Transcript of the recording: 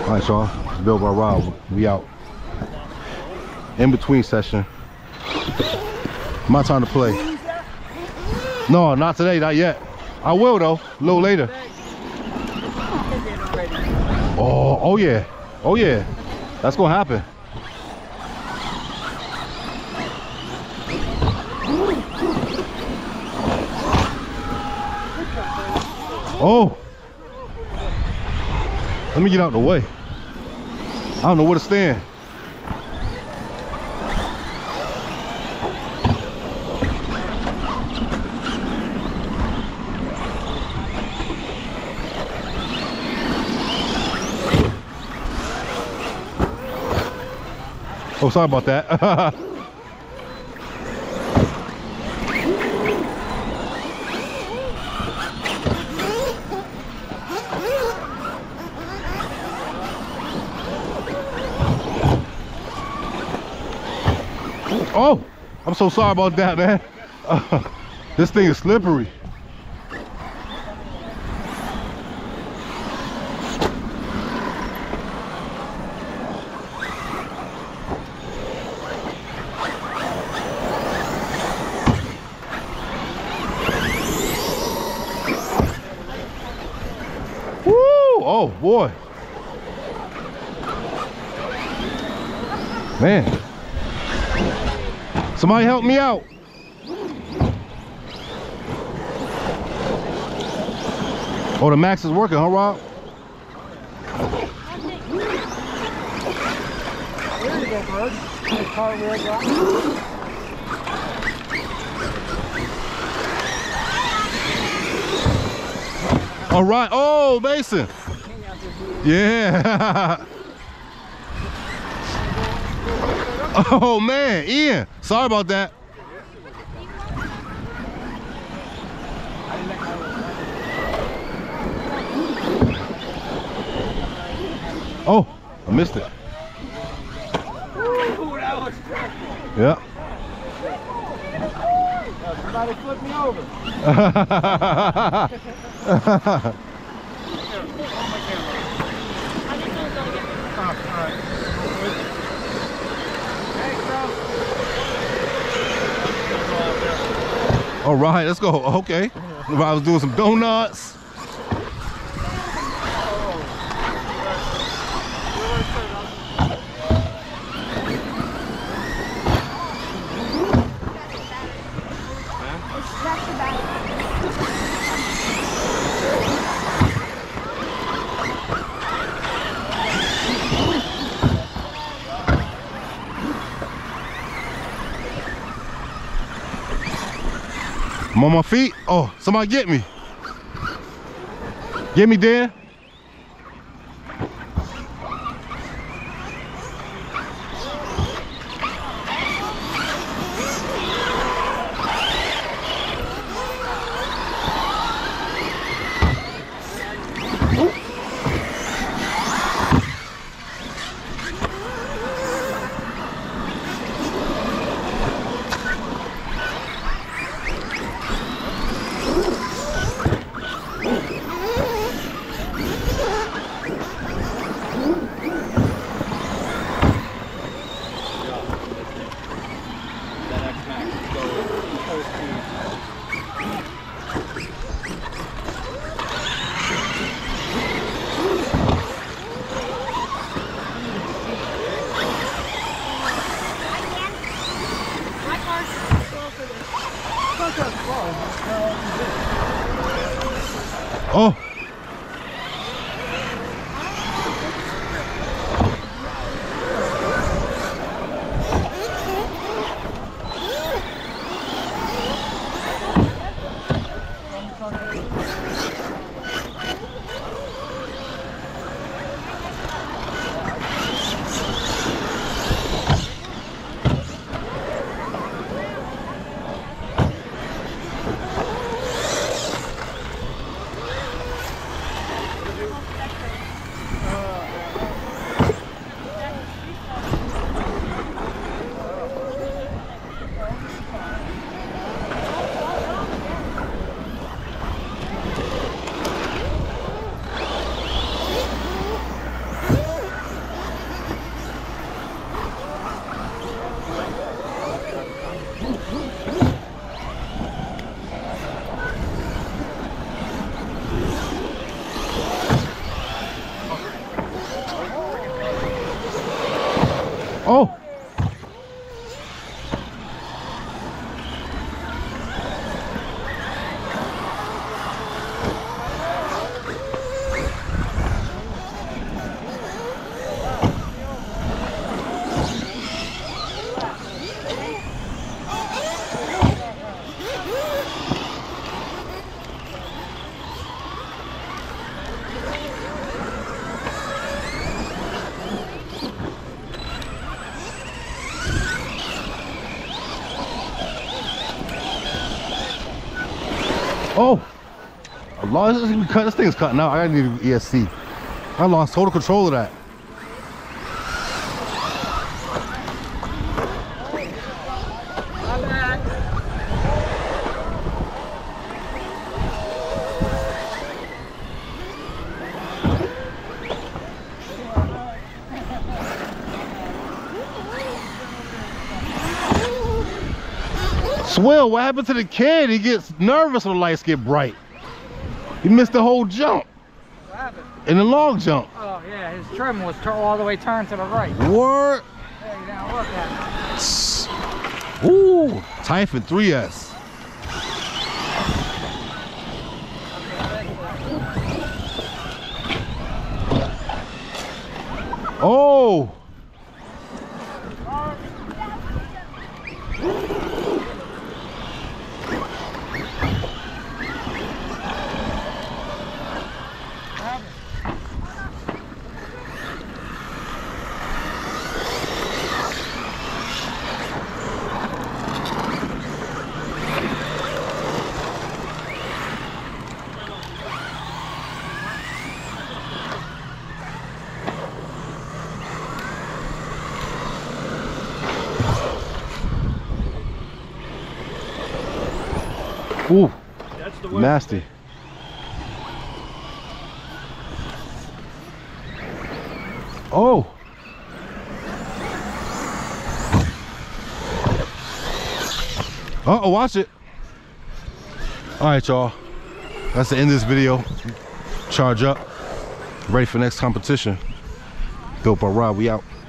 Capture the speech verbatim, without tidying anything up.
All right, y'all. It's Bill Bar Rob. We out. In between session. My time to play. No, not today, not yet. I will though, a little later. Oh, oh yeah. Oh yeah. That's gonna happen. Oh. Let me get out of the way. I don't know where to stand. Oh, sorry about that. Oh, I'm so sorry about that, man. Uh, this thing is slippery. Oh boy, man, somebody help me out. Oh, the max is working, huh, Rob? There you go, bud. Nice cartwheel drop. All right. Oh, Mason. Yeah. Oh man, Ian, sorry about that. Oh, I missed it. Ooh, that was tricky. Yeah. Uh, somebody flip me over. All right, let's go. Okay. I was doing some donuts. I'm on my feet. Oh, somebody get me. Get me, Dan. Oh. Oh. Oh, I lost this, cut, this thing's cutting out. I gotta need an E S C. I lost total control of that. Swill, what happened to the kid? He gets nervous when the lights get bright. He missed the whole jump. What happened? In the long jump. Oh yeah, his trim was all the way turned to the right. What? There you go, look at it. Ooh, Typhon three S. Oh. Ooh, That's the nasty. Oh. Uh-oh, watch it. All right, y'all. That's the end of this video. Charge up. Ready for next competition. Built by Rob, we out.